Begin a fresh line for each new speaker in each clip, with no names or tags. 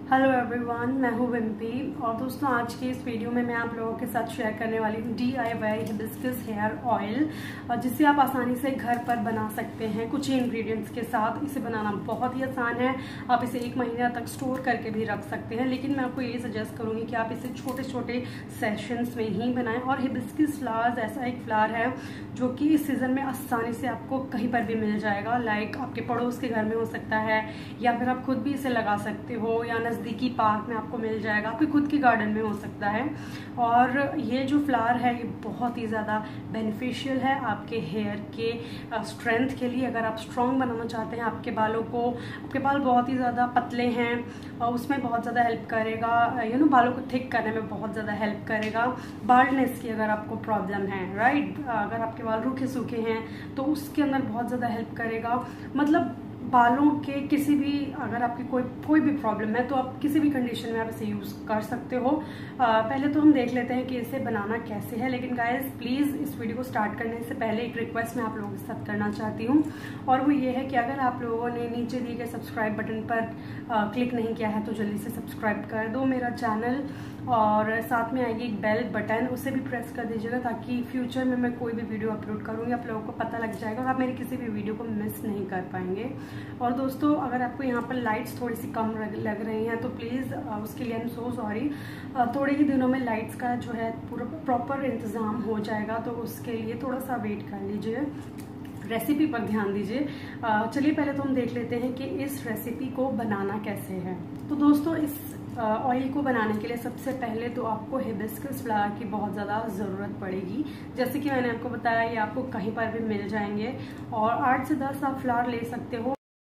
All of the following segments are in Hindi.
हेलो एवरीवन, मैं हूँ विम्पी। और दोस्तों, आज की इस वीडियो में मैं आप लोगों के साथ शेयर करने वाली हूँ DIY हिबिस्कस हेयर ऑयल, जिसे आप आसानी से घर पर बना सकते हैं कुछ ही इंग्रेडिएंट्स के साथ। इसे बनाना बहुत ही आसान है। आप इसे 1 महीने तक स्टोर करके भी रख सकते हैं, लेकिन मैं आपको ये सजेस्ट करूँगी कि आप इसे छोटे छोटे सेशंस में ही बनाएं। और हिबिस्कस फ्लावर्स ऐसा एक फ्लावर है जो कि इस सीज़न में आसानी से आपको कहीं पर भी मिल जाएगा। लाइक आपके पड़ोस के घर में हो सकता है, या फिर आप खुद भी इसे लगा सकते हो, या नज़दीकी पार्क में आपको मिल जाएगा, आपके खुद के गार्डन में हो सकता है। और ये जो फ्लावर है ये बहुत ही ज़्यादा बेनिफिशियल है आपके हेयर के स्ट्रेंथ के लिए। अगर आप स्ट्रॉन्ग बनाना चाहते हैं आपके बालों को, आपके बाल बहुत ही ज़्यादा पतले हैं, उसमें बहुत ज़्यादा हेल्प करेगा। बालों को थिक करने में बहुत ज़्यादा हेल्प करेगा। बाल्डनेस की अगर आपको प्रॉब्लम है, राइट, अगर आपके बाल रूखे सूखे हैं तो उसके अंदर बहुत ज़्यादा हेल्प करेगा। मतलब बालों के किसी भी, अगर आपकी कोई भी प्रॉब्लम है तो आप किसी भी कंडीशन में आप इसे यूज़ कर सकते हो। पहले तो हम देख लेते हैं कि इसे बनाना कैसे है। लेकिन गाइस, प्लीज़ इस वीडियो को स्टार्ट करने से पहले एक रिक्वेस्ट मैं आप लोगों के साथ करना चाहती हूँ, और वो ये है कि अगर आप लोगों ने नीचे दिए गए सब्सक्राइब बटन पर क्लिक नहीं किया है तो जल्दी से सब्सक्राइब कर दो मेरा चैनल, और साथ में आएगी एक बेल बटन, उसे भी प्रेस कर दीजिएगा ताकि फ्यूचर में मैं कोई भी वीडियो अपलोड करूँगी आप लोगों को पता लग जाएगा और आप मेरी किसी भी वीडियो को मिस नहीं कर पाएंगे। और दोस्तों, अगर आपको यहाँ पर लाइट्स थोड़ी सी कम लग रही हैं तो प्लीज़ उसके लिए आई एम सो सॉरी। थोड़े ही दिनों में लाइट्स का जो है पूरा प्रॉपर इंतज़ाम हो जाएगा, तो उसके लिए थोड़ा सा वेट कर लीजिए, रेसिपी पर ध्यान दीजिए। चलिए पहले तो हम देख लेते हैं कि इस रेसिपी को बनाना कैसे है। तो दोस्तों, इस ऑयल को बनाने के लिए सबसे पहले तो आपको हिबिस्कस फ्लावर की बहुत ज़्यादा ज़रूरत पड़ेगी। जैसे कि मैंने आपको बताया, ये आपको कहीं पर भी मिल जाएंगे, और 8 से 10 आप फ्लावर ले सकते हो।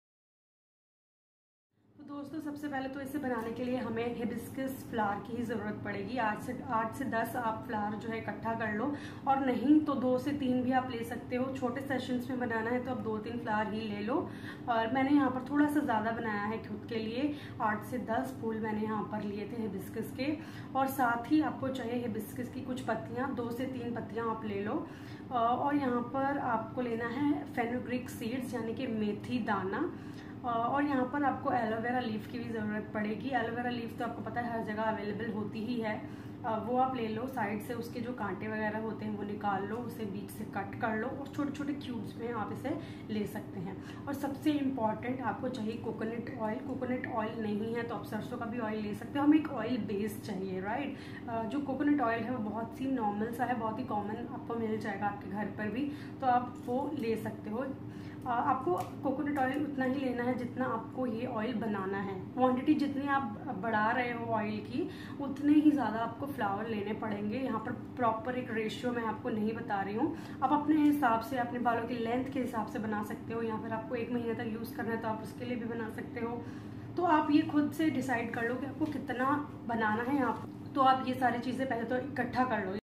दोस्तों, सबसे पहले तो इसे बनाने के लिए हमें हिबिस्कस फ्लावर की ही ज़रूरत पड़ेगी। 8 से 10 आप फ्लावर जो है इकट्ठा कर लो, और नहीं तो 2 से 3 भी आप ले सकते हो। छोटे सेशंस में बनाना है तो आप 2-3 फ्लावर ही ले लो। और मैंने यहाँ पर थोड़ा सा ज़्यादा बनाया है खुद के लिए। 8 से 10 फूल मैंने यहाँ पर लिए थे हिबिस्कस के। और साथ ही आपको चाहिए हिबिस्कस की कुछ पत्तियाँ, 2 से 3 पत्तियाँ आप ले लो। और यहाँ पर आपको लेना है फेनुग्रीक सीड्स, यानी कि मेथी दाना। और यहाँ पर आपको एलोवेरा लीफ की भी ज़रूरत पड़ेगी। एलोवेरा लीफ तो आपको पता है हर जगह अवेलेबल होती ही है। वो आप ले लो, साइड से उसके जो कांटे वगैरह होते हैं वो निकाल लो, उसे बीच से कट कर लो, और छोटे छोटे क्यूब्स में आप इसे ले सकते हैं। और सबसे इम्पॉर्टेंट, आपको चाहिए कोकोनट ऑयल। कोकोनट ऑयल नहीं है तो आप सरसों का भी ऑयल ले सकते हो। हमें एक ऑयल बेस चाहिए, राइट। जो कोकोनट ऑयल है वो बहुत ही नॉर्मल सा है, बहुत ही कॉमन आपको मिल जाएगा आपके घर पर भी, तो आप वो ले सकते हो। आपको कोकोनट ऑयल उतना ही लेना है जितना आपको ये ऑयल बनाना है। क्वांटिटी जितनी आप बढ़ा रहे हो ऑयल की, उतने ही ज़्यादा आपको फ्लावर लेने पड़ेंगे। यहाँ पर प्रॉपर एक रेशियो मैं आपको नहीं बता रही हूँ। आप अपने हिसाब से, अपने बालों की लेंथ के हिसाब से बना सकते हो, या फिर आपको 1 महीने तक यूज़ करना है तो आप उसके लिए भी बना सकते हो। तो आप ये खुद से डिसाइड कर लो कि आपको कितना बनाना है। यहाँ तो आप ये सारी चीज़ें पहले तो इकट्ठा कर लो।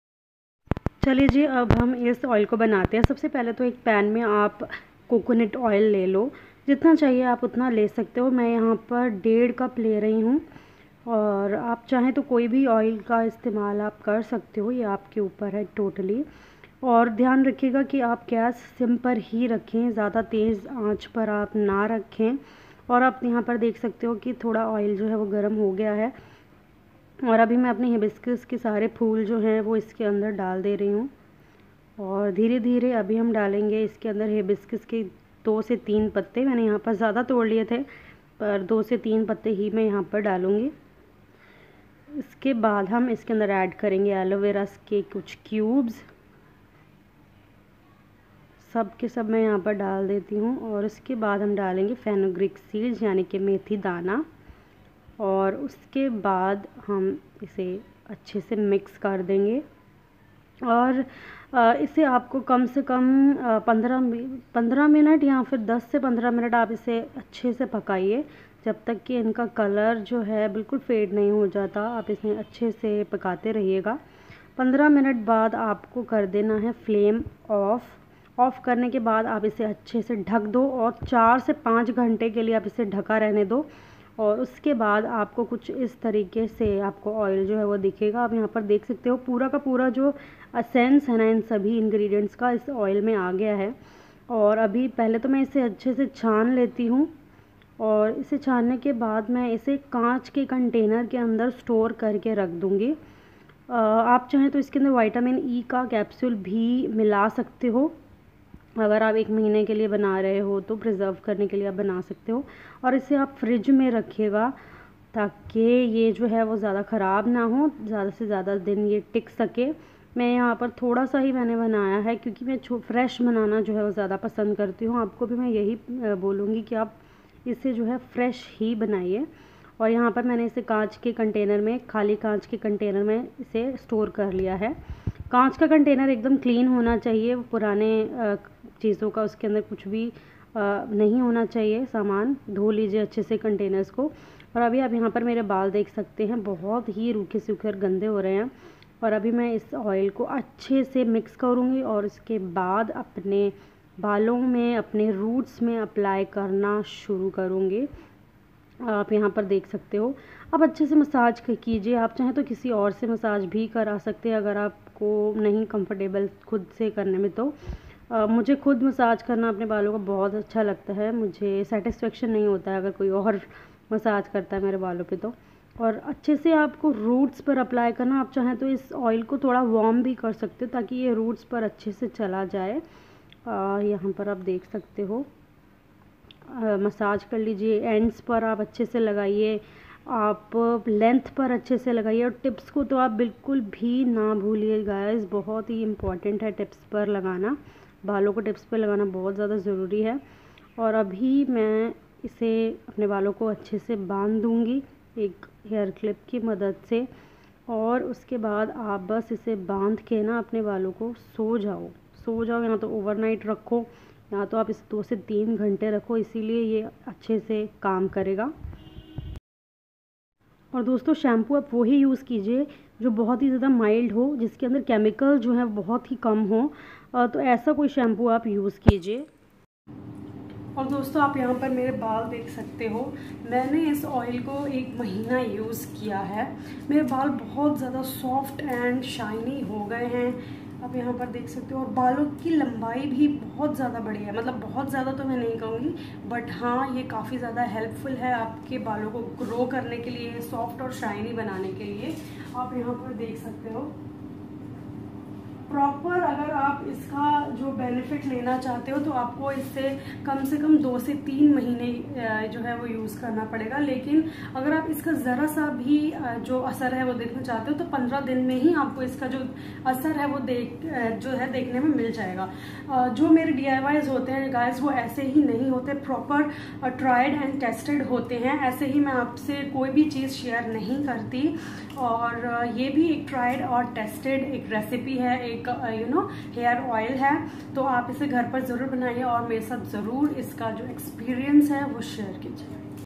चलिए जी, अब हम इस ऑयल को बनाते हैं। सबसे पहले तो एक पैन में आप कोकोनट ऑयल ले लो, जितना चाहिए आप उतना ले सकते हो। मैं यहाँ पर 1.5 कप ले रही हूँ, और आप चाहें तो कोई भी ऑयल का इस्तेमाल आप कर सकते हो, ये आपके ऊपर है टोटली। और ध्यान रखिएगा कि आप गैस सिम पर ही रखें, ज़्यादा तेज़ आंच पर आप ना रखें। और आप यहाँ पर देख सकते हो कि थोड़ा ऑयल जो है वो गर्म हो गया है, और अभी मैं अपने हिबिस्कस के सारे फूल जो हैं वो इसके अंदर डाल दे रही हूँ। और धीरे धीरे अभी हम डालेंगे इसके अंदर हिबिस्कस के 2 से 3 पत्ते। मैंने यहाँ पर ज़्यादा तोड़ लिए थे, पर 2 से 3 पत्ते ही मैं यहाँ पर डालूँगी। इसके बाद हम इसके अंदर ऐड करेंगे एलोवेरा के कुछ क्यूब्स। सब के सब मैं यहाँ पर डाल देती हूँ। और उसके बाद हम डालेंगे फेनुग्रीक सीड्स, यानी कि मेथी दाना। और उसके बाद हम इसे अच्छे से मिक्स कर देंगे। और इसे आपको कम से कम 15 मिनट या फिर 10 से 15 मिनट आप इसे अच्छे से पकाइए, जब तक कि इनका कलर जो है बिल्कुल फेड नहीं हो जाता। आप इसे अच्छे से पकाते रहिएगा। 15 मिनट बाद आपको कर देना है फ्लेम ऑफ़ करने के बाद आप इसे अच्छे से ढक दो, और 4 से 5 घंटे के लिए आप इसे ढका रहने दो। और उसके बाद आपको कुछ इस तरीके से आपको ऑयल जो है वो दिखेगा। आप यहाँ पर देख सकते हो पूरा का पूरा जो एसेंस है ना इन सभी इंग्रेडिएंट्स का इस ऑयल में आ गया है। और अभी पहले तो मैं इसे अच्छे से छान लेती हूँ, और इसे छानने के बाद मैं इसे कांच के कंटेनर के अंदर स्टोर करके रख दूँगी। आप चाहें तो इसके अंदर विटामिन ई का कैप्सूल भी मिला सकते हो। अगर आप 1 महीने के लिए बना रहे हो तो प्रिजर्व करने के लिए आप बना सकते हो। और इसे आप फ्रिज में रखिएगा ताकि ये जो है वो ज़्यादा ख़राब ना हो, ज़्यादा से ज़्यादा दिन ये टिक सके। मैं यहाँ पर थोड़ा सा ही मैंने बनाया है क्योंकि मैं फ्रेश बनाना जो है वो ज़्यादा पसंद करती हूँ। आपको भी मैं यही बोलूँगी कि आप इसे जो है फ्रेश ही बनाइए। और यहाँ पर मैंने इसे कांच के कंटेनर में, खाली कांच के कंटेनर में इसे स्टोर कर लिया है। कांच का कंटेनर एकदम क्लीन होना चाहिए, पुराने चीज़ों का उसके अंदर कुछ भी नहीं होना चाहिए सामान। धो लीजिए अच्छे से कंटेनर्स को। और अभी आप यहाँ पर मेरे बाल देख सकते हैं, बहुत ही रूखे सूखे और गंदे हो रहे हैं। और अभी मैं इस ऑयल को अच्छे से मिक्स करूँगी और इसके बाद अपने बालों में, अपने रूट्स में अप्लाई करना शुरू करूँगी। आप यहाँ पर देख सकते हो। आप अच्छे से मसाज कीजिए। आप चाहें तो किसी और से मसाज भी करा सकते हैं अगर आपको नहीं कंफर्टेबल खुद से करने में। तो मुझे खुद मसाज करना अपने बालों का बहुत अच्छा लगता है। मुझे सेटिस्फेक्शन नहीं होता है अगर कोई और मसाज करता है मेरे बालों पे तो। और अच्छे से आपको रूट्स पर अप्लाई करना। आप चाहें तो इस ऑयल को थोड़ा वार्म भी कर सकते हो ताकि ये रूट्स पर अच्छे से चला जाए। यहाँ पर आप देख सकते हो, मसाज कर लीजिए। एंड्स पर आप अच्छे से लगाइए, आप लेंथ पर अच्छे से लगाइए। और टिप्स को तो आप बिल्कुल भी ना भूलिए गाइस, बहुत ही इम्पॉर्टेंट है टिप्स पर लगाना। बालों को टिप्स पर लगाना बहुत ज़्यादा ज़रूरी है। और अभी मैं इसे अपने बालों को अच्छे से बांध दूँगी एक हेयर क्लिप की मदद से। और उसके बाद आप बस इसे बांध के ना अपने बालों को सो जाओ। या तो ओवरनाइट रखो या तो आप इसे 2 से 3 घंटे रखो, इसीलिए ये अच्छे से काम करेगा। और दोस्तों, शैम्पू आप वही यूज़ कीजिए जो बहुत ही ज़्यादा माइल्ड हो, जिसके अंदर केमिकल जो है बहुत ही कम हो। तो ऐसा कोई शैम्पू आप यूज़ कीजिए।
और दोस्तों, आप यहाँ पर मेरे बाल देख सकते हो। मैंने इस ऑयल को 1 महीना यूज़ किया है। मेरे बाल बहुत ज़्यादा सॉफ्ट एंड शाइनी हो गए हैं। आप यहाँ पर देख सकते हो। और बालों की लंबाई भी बहुत ज़्यादा बड़ी है। मतलब बहुत ज़्यादा तो मैं नहीं कहूँगी, बट हाँ, ये काफ़ी ज़्यादा हेल्पफुल है आपके बालों को ग्रो करने के लिए, सॉफ्ट और शाइनी बनाने के लिए। आप यहाँ पर देख सकते हो। प्रॉपर अगर आप इसका जो बेनिफिट लेना चाहते हो तो आपको इससे कम से कम 2 से 3 महीने जो है वो यूज़ करना पड़ेगा। लेकिन अगर आप इसका ज़रा सा भी जो असर है वो देखना चाहते हो तो 15 दिन में ही आपको इसका जो असर है वो देखने में मिल जाएगा। जो मेरे DIYs होते हैं गाइस, वो ऐसे ही नहीं होते, प्रॉपर ट्राइड एंड टेस्टेड होते हैं। ऐसे ही मैं आपसे कोई भी चीज़ शेयर नहीं करती। और ये भी एक ट्राइड और टेस्टेड एक रेसिपी है, एक हेयर ऑयल है। तो आप इसे घर पर ज़रूर बनाइए और मेरे साथ ज़रूर इसका जो एक्सपीरियंस है वो शेयर कीजिए।